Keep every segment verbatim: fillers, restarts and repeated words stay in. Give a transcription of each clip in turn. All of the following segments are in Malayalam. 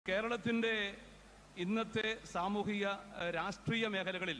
കേരളത്തിന്റെ ഇന്നത്തെ സാമൂഹിക രാഷ്ട്രീയ മേഖലകളിൽ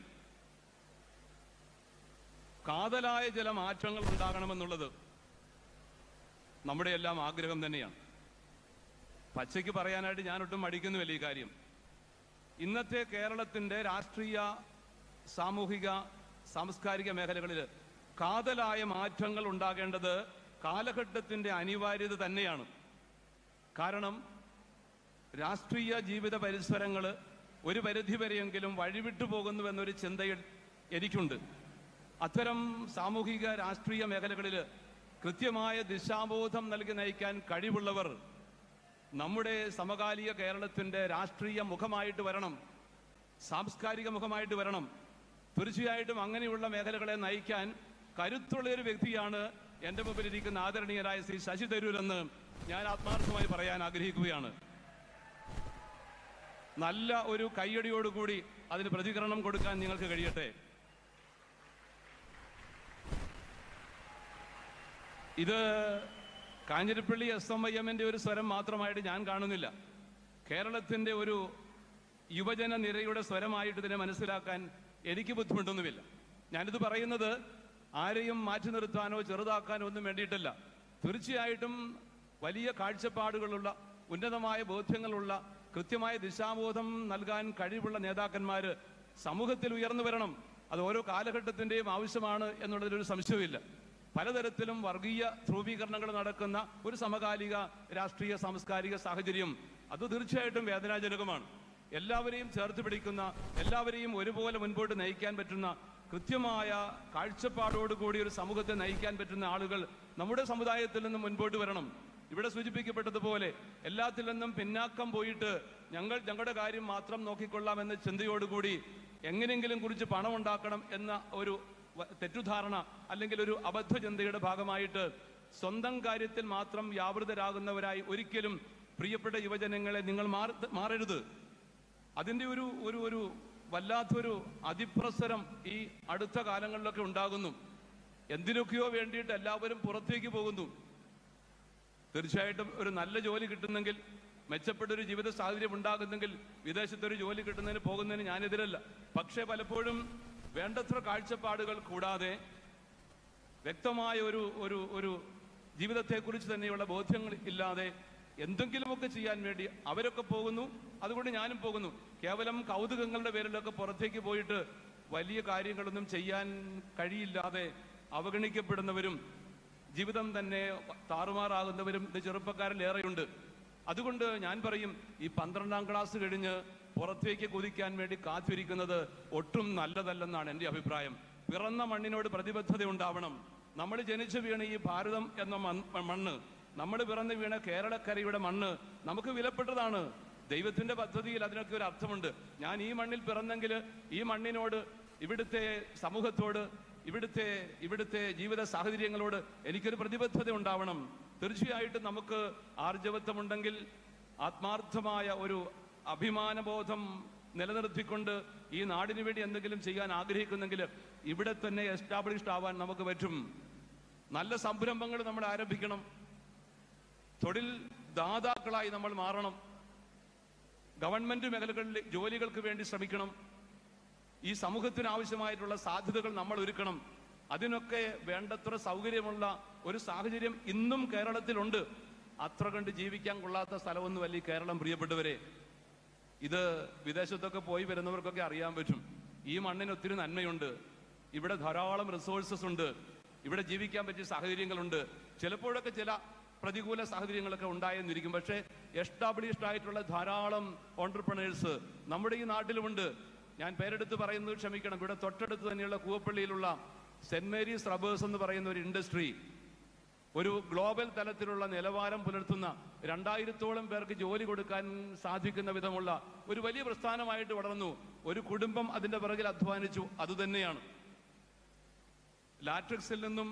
കാതലായ ചില മാറ്റങ്ങൾ ഉണ്ടാകണമെന്നുള്ളത് നമ്മുടെ എല്ലാം ആഗ്രഹം തന്നെയാണ്. പച്ചയ്ക്ക് പറയാനായിട്ട് ഞാനൊട്ടും മടിക്കുന്നുമില്ല ഈ കാര്യം. ഇന്നത്തെ കേരളത്തിന്റെ രാഷ്ട്രീയ സാമൂഹിക സാംസ്കാരിക മേഖലകളിൽ കാതലായ മാറ്റങ്ങൾ ഉണ്ടാകേണ്ടത് കാലഘട്ടത്തിന്റെ അനിവാര്യത തന്നെയാണ്. കാരണം രാഷ്ട്രീയ ജീവിത പരിസരങ്ങൾ ഒരു പരിധിവരെയെങ്കിലും വഴിവിട്ടു പോകുന്നുവെന്നൊരു ചിന്തയിൽ എനിക്കുണ്ട്. അത്തരം സാമൂഹിക രാഷ്ട്രീയ മേഖലകളിൽ കൃത്യമായ ദിശാബോധം നൽകി നയിക്കാൻ കഴിവുള്ളവർ നമ്മുടെ സമകാലിക കേരളത്തിൻ്റെ രാഷ്ട്രീയ മുഖമായിട്ട് വരണം, സാംസ്കാരിക മുഖമായിട്ട് വരണം. തീർച്ചയായിട്ടും അങ്ങനെയുള്ള മേഖലകളെ നയിക്കാൻ കരുത്തുള്ള ഒരു വ്യക്തിയാണ് എൻ്റെ മുമ്പിലിരിക്കുന്ന ആദരണീയരായ ശ്രീ ശശി തരൂരെന്ന് ഞാൻ ആത്മാർത്ഥമായി പറയാൻ ആഗ്രഹിക്കുകയാണ്. നല്ല ഒരു കയ്യടിയോടുകൂടി അതിന് പ്രതികരണം കൊടുക്കാൻ നിങ്ങൾക്ക് കഴിയട്ടെ. ഇത് കാഞ്ഞിരപ്പള്ളി എസ് എം ഐ എമ്മിൻ്റെ ഒരു സ്വരം മാത്രമായിട്ട് ഞാൻ കാണുന്നില്ല. കേരളത്തിൻ്റെ ഒരു യുവജന നിരയുടെ സ്വരമായിട്ട് ഇതിനെ മനസ്സിലാക്കാൻ എനിക്ക് ബുദ്ധിമുട്ടൊന്നുമില്ല. ഞാനിത് പറയുന്നത് ആരെയും മാറ്റി നിർത്താനോ ചെറുതാക്കാനോ ഒന്നും വേണ്ടിയിട്ടല്ല. തീർച്ചയായിട്ടും വലിയ കാഴ്ചപ്പാടുകളുള്ള, ഉന്നതമായ ബോധ്യങ്ങളുള്ള, കൃത്യമായ ദിശാബോധം നൽകാൻ കഴിവുള്ള നേതാക്കന്മാർ സമൂഹത്തിൽ ഉയർന്നു വരണം. അത് ഓരോ കാലഘട്ടത്തിൻ്റെയും ആവശ്യമാണ് എന്നുള്ളതിലൊരു സംശയമില്ല. പലതരത്തിലും വർഗീയ ധ്രുവീകരണങ്ങൾ നടക്കുന്ന ഒരു സമകാലിക രാഷ്ട്രീയ സാംസ്കാരിക സാഹചര്യം അത് തീർച്ചയായിട്ടും വേദനാജനകമാണ്. എല്ലാവരെയും ചേർത്ത് പിടിക്കുന്ന, എല്ലാവരെയും ഒരുപോലെ മുൻപോട്ട് നയിക്കാൻ പറ്റുന്ന, കൃത്യമായ കാഴ്ചപ്പാടോടുകൂടി ഒരു സമൂഹത്തെ നയിക്കാൻ പറ്റുന്ന ആളുകൾ നമ്മുടെ സമുദായത്തിൽ നിന്നും മുൻപോട്ട് വരണം. ഇവിടെ സൂചിപ്പിക്കപ്പെട്ടതുപോലെ എല്ലാത്തിൽ നിന്നും പിന്നാക്കം പോയിട്ട് ഞങ്ങൾ ഞങ്ങളുടെ കാര്യം മാത്രം നോക്കിക്കൊള്ളാം എന്ന ചിന്തയോടുകൂടി എങ്ങനെയെങ്കിലും കുറിച്ച് പണം ഉണ്ടാക്കണം എന്ന ഒരു തെറ്റുധാരണ അല്ലെങ്കിൽ ഒരു അബദ്ധ ചിന്തയുടെ ഭാഗമായിട്ട് സ്വന്തം കാര്യത്തിൽ മാത്രം വ്യാപൃതരാകുന്നവരായി ഒരിക്കലും പ്രിയപ്പെട്ട യുവജനങ്ങളെ നിങ്ങൾ മാറരുത്. അതിൻ്റെ ഒരു ഒരു ഒരു വല്ലാത്തൊരു അതിപ്രസരം ഈ അടുത്ത കാലങ്ങളിലൊക്കെ ഉണ്ടാകുന്നു. എന്തിനൊക്കെയോ വേണ്ടിയിട്ട് എല്ലാവരും പുറത്തേക്ക് പോകുന്നു. തീർച്ചയായിട്ടും ഒരു നല്ല ജോലി കിട്ടുന്നെങ്കിൽ, മെച്ചപ്പെട്ടൊരു ജീവിത സാഹചര്യം ഉണ്ടാകുന്നെങ്കിൽ വിദേശത്തൊരു ജോലി കിട്ടുന്നതിന് പോകുന്നതിന് ഞാനെതിരല്ല. പക്ഷേ പലപ്പോഴും വേണ്ടത്ര കാഴ്ചപ്പാടുകൾ കൂടാതെ വ്യക്തമായ ഒരു ഒരു ഒരു ജീവിതത്തെക്കുറിച്ച് തന്നെയുള്ള ബോധ്യങ്ങൾ ഇല്ലാതെ എന്തെങ്കിലുമൊക്കെ ചെയ്യാൻ വേണ്ടി അവരൊക്കെ പോകുന്നു. അതുകൊണ്ട് ഞാനും പോകുന്നു. കേവലം കൗതുകങ്ങളുടെ പേരിലൊക്കെ പുറത്തേക്ക് പോയിട്ട് വലിയ കാര്യങ്ങളൊന്നും ചെയ്യാൻ കഴിയില്ലാതെ അവഗണിക്കപ്പെടുന്നവരും ജീവിതം തന്നെ താറുമാറാകുന്നവരും ഇത് ചെറുപ്പക്കാരിലേറെയുണ്ട്. അതുകൊണ്ട് ഞാൻ പറയും, ഈ പന്ത്രണ്ടാം ക്ലാസ് കഴിഞ്ഞ് പുറത്തേക്ക് കുതിക്കാൻ വേണ്ടി കാത്തിരിക്കുന്നത് ഒട്ടും നല്ലതല്ലെന്നാണ് എൻ്റെ അഭിപ്രായം. പിറന്ന മണ്ണിനോട് പ്രതിബദ്ധത ഉണ്ടാവണം. നമ്മൾ ജനിച്ചു വീണ ഈ ഭാരതം എന്ന മണ്ണ്, നമ്മൾ പിറന്നു വീണ കേരളക്കരയുടെ മണ്ണ് നമുക്ക് വിലപ്പെട്ടതാണ്. ദൈവത്തിന്റെ പദ്ധതിയിൽ അതിനൊക്കെ ഒരു അർത്ഥമുണ്ട്. ഞാൻ ഈ മണ്ണിൽ പിറന്നെങ്കിൽ ഈ മണ്ണിനോട്, ഇവിടുത്തെ സമൂഹത്തോട്, ഇവിടുത്തെ ഇവിടുത്തെ ജീവിത സാഹചര്യങ്ങളോട് എനിക്കൊരു പ്രതിബദ്ധത ഉണ്ടാവണം. തീർച്ചയായിട്ടും നമുക്ക് ആർജവത്വമുണ്ടെങ്കിൽ, ആത്മാർത്ഥമായ ഒരു അഭിമാനബോധം നിലനിർത്തിക്കൊണ്ട് ഈ നാടിനു വേണ്ടി എന്തെങ്കിലും ചെയ്യാൻ ആഗ്രഹിക്കുന്നെങ്കിൽ ഇവിടെ തന്നെ എസ്റ്റാബ്ലിഷ്ഡ് ആവാൻ നമുക്ക് പറ്റും. നല്ല സംരംഭങ്ങൾ നമ്മൾ ആരംഭിക്കണം. തൊഴിൽ ദാതാക്കളായി നമ്മൾ മാറണം. ഗവൺമെന്റ് മേഖലകളിൽ ജോലികൾക്ക് വേണ്ടി ശ്രമിക്കണം. ഈ സമൂഹത്തിന് ആവശ്യമായിട്ടുള്ള സാധ്യതകൾ നമ്മൾ ഒരുക്കണം. അതിനൊക്കെ വേണ്ടത്ര സൗകര്യമുള്ള ഒരു സാഹചര്യം ഇന്നും കേരളത്തിലുണ്ട്. അത്ര കണ്ട് ജീവിക്കാൻ കൊള്ളാത്ത സ്ഥലമൊന്നുമല്ല ഈ കേരളം, പ്രിയപ്പെട്ടവരെ. ഇത് വിദേശത്തൊക്കെ പോയി വരുന്നവർക്കൊക്കെ അറിയാൻ പറ്റും. ഈ മണ്ണിന് ഒത്തിരി നന്മയുണ്ട്. ഇവിടെ ധാരാളം റിസോഴ്സസ് ഉണ്ട്. ഇവിടെ ജീവിക്കാൻ പറ്റിയ സാഹചര്യങ്ങളുണ്ട്. ചിലപ്പോഴൊക്കെ ചില പ്രതികൂല സാഹചര്യങ്ങളൊക്കെ ഉണ്ടായെന്നിരിക്കും. പക്ഷേ എസ്റ്റാബ്ലിഷ്ഡ് ആയിട്ടുള്ള ധാരാളം ഓൺട്രപ്രണേഴ്സ് നമ്മുടെ ഈ നാട്ടിലുമുണ്ട്. ഞാൻ പേരെടുത്ത് പറയുന്നത് ക്ഷമിക്കണം. ഇവിടെ തൊട്ടടുത്ത് തന്നെയുള്ള കൂവപ്പള്ളിയിലുള്ള സെന്റ് മേരീസ് റബ്ബേഴ്സ് എന്ന് പറയുന്ന ഒരു ഇൻഡസ്ട്രി ഒരു ഗ്ലോബൽ തലത്തിലുള്ള നിലവാരം പുലർത്തുന്ന രണ്ടായിരത്തോളം പേർക്ക് ജോലി കൊടുക്കാൻ സാധിക്കുന്ന വിധമുള്ള ഒരു വലിയ പ്രസ്ഥാനമായിട്ട് വളർന്നു. ഒരു കുടുംബം അതിൻ്റെ പിറകിൽ അധ്വാനിച്ചു. അതുതന്നെയാണ് ലാറ്റക്സിൽ നിന്നും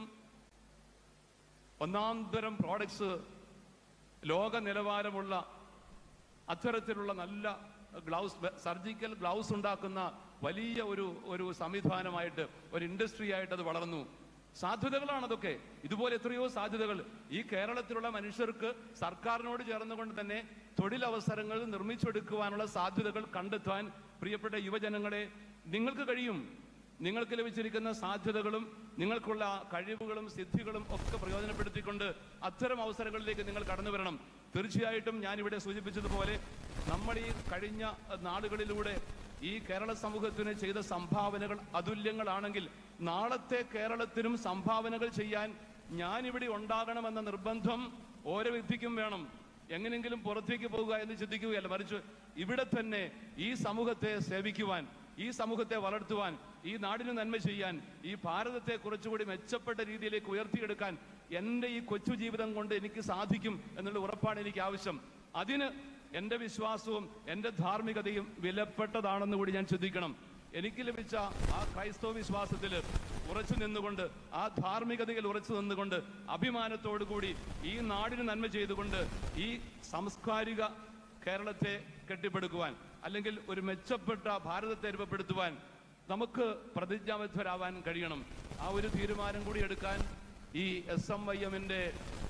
ഒന്നാം തരം പ്രോഡക്ട്സ്, ലോക നിലവാരമുള്ള അത്തരത്തിലുള്ള നല്ല ഗ്ലൗസ്, സർജിക്കൽ ഗ്ലൗസ് ഉണ്ടാക്കുന്ന വലിയ ഒരു ഒരു സംവിധാനമായിട്ട്, ഒരു ഇൻഡസ്ട്രി ആയിട്ട് അത് വളർന്നു. സാധ്യതകളാണ് അതൊക്കെ. ഇതുപോലെ എത്രയോ സാധ്യതകൾ ഈ കേരളത്തിലുള്ള മനുഷ്യർക്ക് സർക്കാരിനോട് ചേർന്നുകൊണ്ട് തന്നെ തൊഴിലവസരങ്ങൾ നിർമ്മിച്ചെടുക്കുവാനുള്ള സാധ്യതകൾ കണ്ടെത്താൻ പ്രിയപ്പെട്ട യുവജനങ്ങളെ നിങ്ങൾക്ക് കഴിയും. നിങ്ങൾക്ക് ലഭിച്ചിരിക്കുന്ന സാധ്യതകളും നിങ്ങൾക്കുള്ള കഴിവുകളും സിദ്ധികളും ഒക്കെ പ്രയോജനപ്പെടുത്തിക്കൊണ്ട് അത്തരം അവസരങ്ങളിലേക്ക് നിങ്ങൾ കടന്നു വരണം. തീർച്ചയായിട്ടും ഞാനിവിടെ സൂചിപ്പിച്ചതുപോലെ നമ്മൾ ഈ കഴിഞ്ഞ നാളുകളിലൂടെ ഈ കേരള സമൂഹത്തിന് ചെയ്ത സംഭാവനകൾ അതുല്യങ്ങളാണെങ്കിൽ നാളത്തെ കേരളത്തിനും സംഭാവനകൾ ചെയ്യാൻ ഞാനിവിടെ ഉണ്ടാകണമെന്ന നിർബന്ധം ഓരോ വ്യക്തിക്കും വേണം. എങ്ങനെയെങ്കിലും പുറത്തേക്ക് പോകുക എന്ന് ചിന്തിക്കുകയല്ല, മറിച്ച് ഇവിടെ തന്നെ ഈ സമൂഹത്തെ സേവിക്കുവാൻ, ഈ സമൂഹത്തെ വളർത്തുവാൻ, ഈ നാടിന് നന്മ ചെയ്യാൻ, ഈ ഭാരതത്തെ കുറച്ചുകൂടി മെച്ചപ്പെട്ട രീതിയിലേക്ക് ഉയർത്തിയെടുക്കാൻ എൻ്റെ ഈ കൊച്ചു ജീവിതം കൊണ്ട് എനിക്ക് സാധിക്കും എന്നുള്ള ഉറപ്പാണ് എനിക്ക് ആവശ്യം. അതിന് എൻ്റെ വിശ്വാസവും എൻ്റെ ധാർമ്മികതയും വിലപ്പെട്ടതാണെന്ന് കൂടി ഞാൻ ചിന്തിക്കണം. എനിക്ക് ലഭിച്ച ആ ക്രൈസ്തവ വിശ്വാസത്തിൽ ഉറച്ചു നിന്നുകൊണ്ട്, ആ ധാർമ്മികതയിൽ ഉറച്ചു നിന്നുകൊണ്ട്, അഭിമാനത്തോടു കൂടി ഈ നാടിന് നന്മ ചെയ്തുകൊണ്ട് ഈ സാംസ്കാരിക കേരളത്തെ കെട്ടിപ്പടുക്കുവാൻ, അല്ലെങ്കിൽ ഒരു മെച്ചപ്പെട്ട ഭാരതത്തെ രൂപപ്പെടുത്തുവാൻ നമുക്ക് പ്രതിജ്ഞാബദ്ധരാവാൻ കഴിയണം. ആ ഒരു തീരുമാനം കൂടി എടുക്കാൻ ഈ എസ് എം വൈ എമ്മിൻ്റെ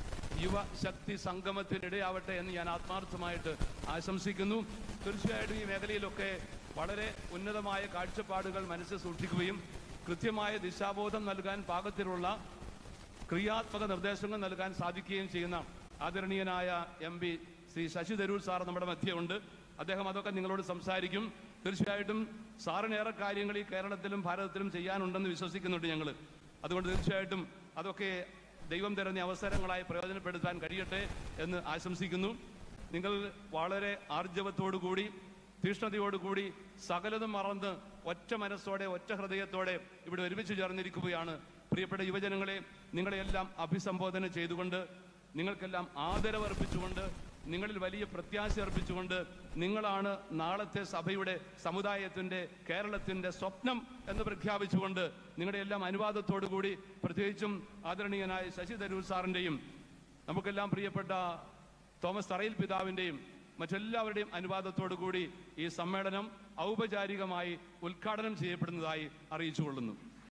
യുവശക്തി സംഗമത്തിനിടയാവട്ടെ എന്ന് ഞാൻ ആത്മാർത്ഥമായിട്ട് ആശംസിക്കുന്നു. തീർച്ചയായിട്ടും ഈ മേഖലയിലൊക്കെ വളരെ ഉന്നതമായ കാഴ്ചപ്പാടുകൾ മനസ്സിൽ സൂക്ഷിക്കുകയും കൃത്യമായ ദിശാബോധം നൽകാൻ പാകത്തിലുള്ള ക്രിയാത്മക നിർദ്ദേശങ്ങൾ നൽകാൻ സാധിക്കുകയും ചെയ്യുന്ന ആദരണീയനായ M P Shri Shashi Tharoor sir നമ്മുടെ മധ്യമുണ്ട്. അദ്ദേഹം അതൊക്കെ നിങ്ങളോട് സംസാരിക്കും. തീർച്ചയായിട്ടും സാറിനേറെ കാര്യങ്ങൾ ഈ കേരളത്തിലും ഭാരതത്തിലും ചെയ്യാനുണ്ടെന്ന് വിശ്വസിക്കുന്നുണ്ട് ഞങ്ങൾ. അതുകൊണ്ട് തീർച്ചയായിട്ടും അതൊക്കെ ദൈവം തരുന്ന അവസരങ്ങളായി പ്രയോജനപ്പെടുത്താൻ കഴിയട്ടെ എന്ന് ആശംസിക്കുന്നു. നിങ്ങൾ വളരെ ആർജവത്തോടുകൂടി, തീഷ്ണതയോടുകൂടി, സകലതും മറന്ന് ഒറ്റ മനസ്സോടെ, ഒറ്റ ഹൃദയത്തോടെ ഇവിടെ ഒരുമിച്ച് ചേർന്നിരിക്കുകയാണ്. പ്രിയപ്പെട്ട യുവജനങ്ങളെ, നിങ്ങളെയെല്ലാം അഭിസംബോധന ചെയ്തുകൊണ്ട്, നിങ്ങൾക്കെല്ലാം ആദരവർപ്പിച്ചുകൊണ്ട്, നിങ്ങളിൽ വലിയ പ്രത്യാശ അർപ്പിച്ചുകൊണ്ട്, നിങ്ങളാണ് നാളത്തെ സഭയുടെ, സമുദായത്തിൻ്റെ, കേരളത്തിൻ്റെ സ്വപ്നം എന്ന് പ്രഖ്യാപിച്ചുകൊണ്ട്, നിങ്ങളുടെ എല്ലാം അനുവാദത്തോടുകൂടി, പ്രത്യേകിച്ചും ആദരണീയനായ ശശി തരൂർ സാറിൻ്റെയും നമുക്കെല്ലാം പ്രിയപ്പെട്ട തോമസ് തറയിൽ പിതാവിൻ്റെയും മറ്റെല്ലാവരുടെയും അനുവാദത്തോടുകൂടി ഈ സമ്മേളനം ഔപചാരികമായി ഉദ്ഘാടനം ചെയ്യപ്പെടുന്നതായി അറിയിച്ചുകൊള്ളുന്നു.